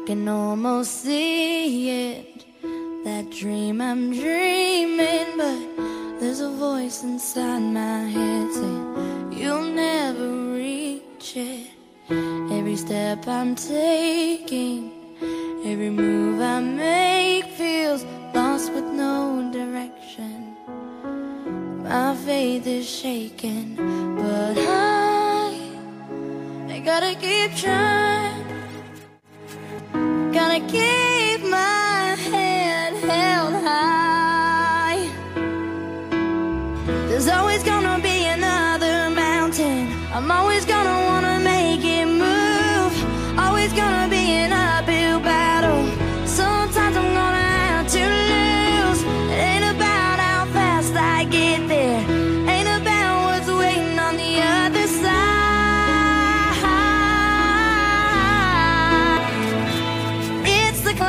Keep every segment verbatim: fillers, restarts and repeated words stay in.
can almost see it, that dream I'm dreaming, but there's a voice inside my head saying you'll never reach it. Every step I'm taking, every move I make feels lost with no direction. My faith is shaking, but I, I gotta keep trying. Gotta keep my head held high. There's always gonna be another mountain. I'm always gonna wanna make it move. Always gonna be an uphill battle. Sometimes I'm gonna have to lose. It ain't about how fast I get there, ain't about what's waiting on the other side. It's the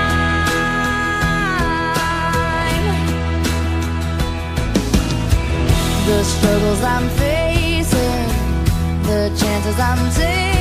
climb. The struggles I'm facing, the chances I'm taking,